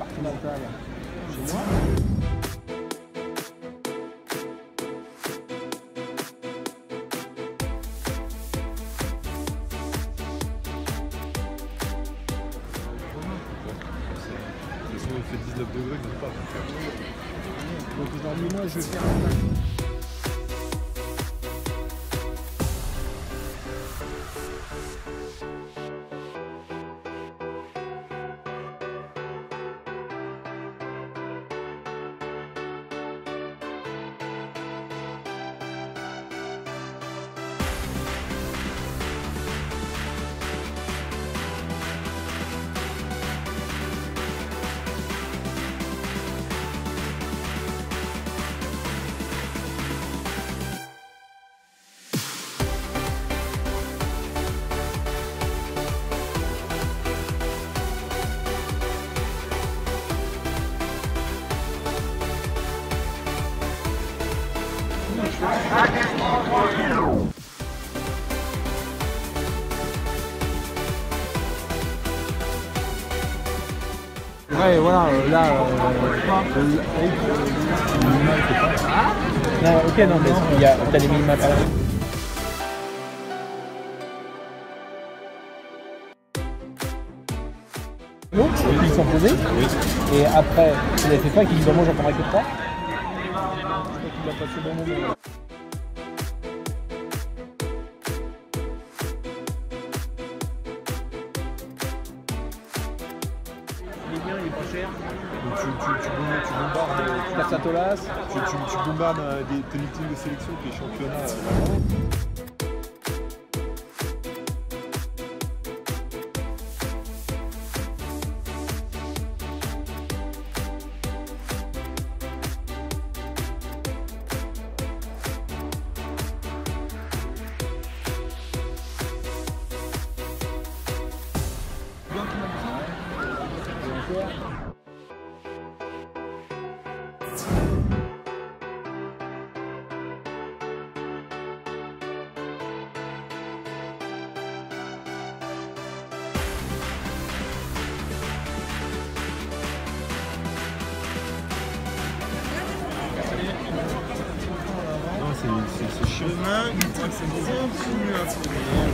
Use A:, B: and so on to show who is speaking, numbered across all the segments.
A: départemental chez moi.
B: Il fait 19 degrés, il pas.
A: Donc aujourd'hui, moi, je vais faire un... Ouais, voilà, là, non, ok, non, mais il y a des minima par là. Donc, ils sont posés, et après, vous avez fait pas qu'ils disent bon, moi j'en prendrai que 3. Je crois qu'il a passé bon moment. Il est bien, il est pas cher.
B: Donc tu bombardes,
A: Casa Tolas.
B: tu bombardes tes meetings de sélection, tes championnats. C'est chiant.
C: Demain, il faut que ça continue à tourner.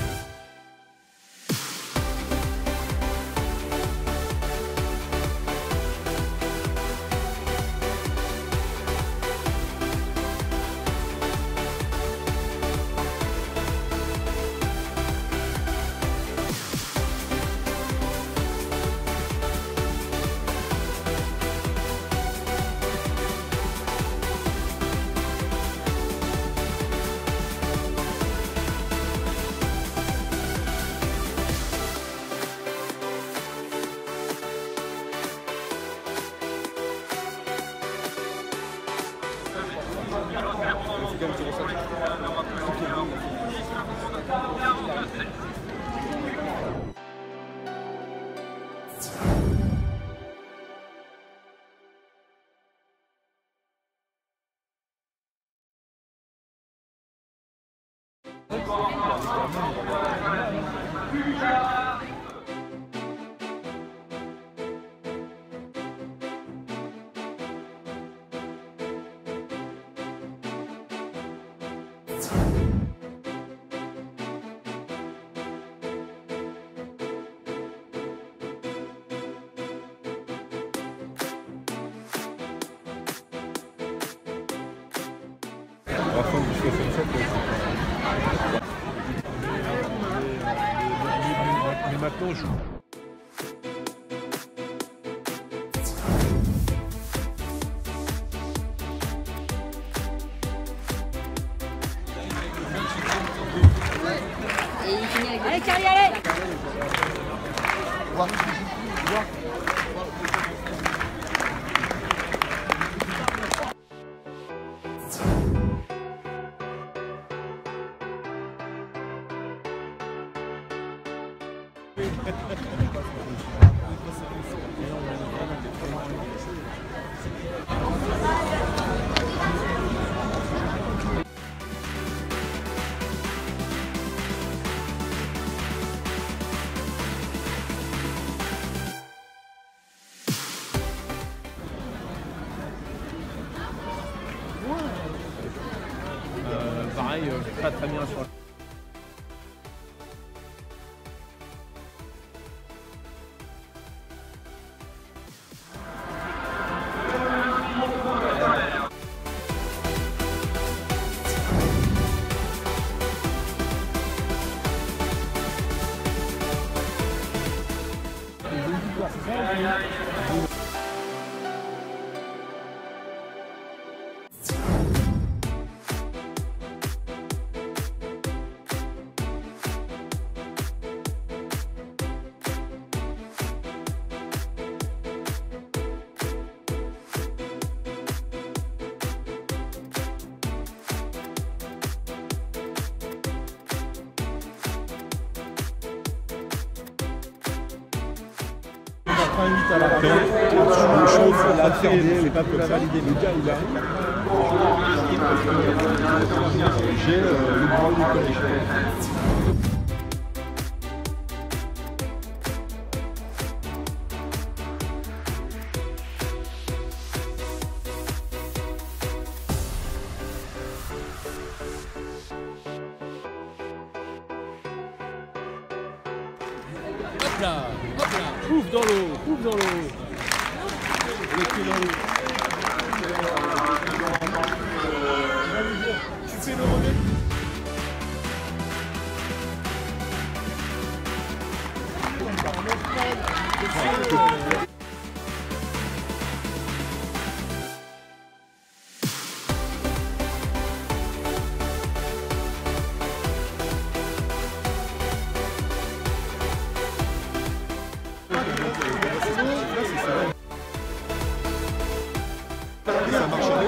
B: À la fin du 67, mais maintenant je joue.
D: Allez Charlie, allez!
A: pareil, très très bien sur.
B: À la radio, le show, la fermée, c'est pas comme ça. Le gars, il arrive. J'ai le grand du collège.
A: Hop là, pouf dans l'eau, pouf dans l'eau. Le pied dans l'eau. Tu fais le relais.
B: Ça marcherait,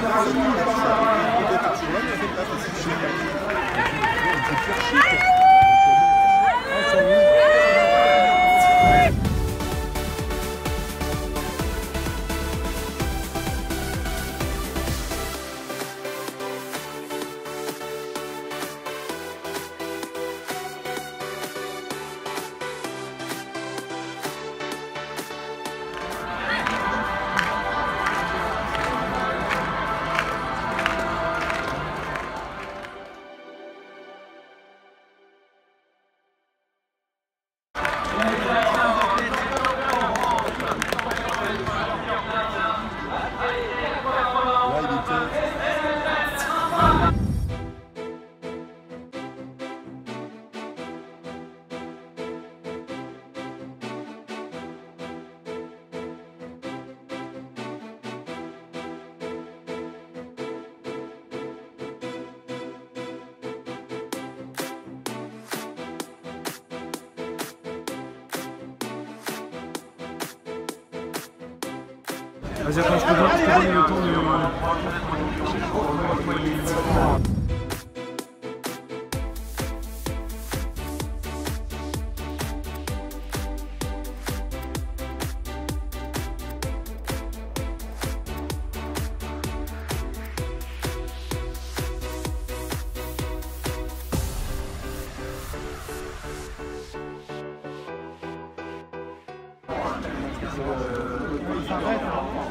C: Vas-y, attends, je te donne le temps de...
A: Il s'arrête.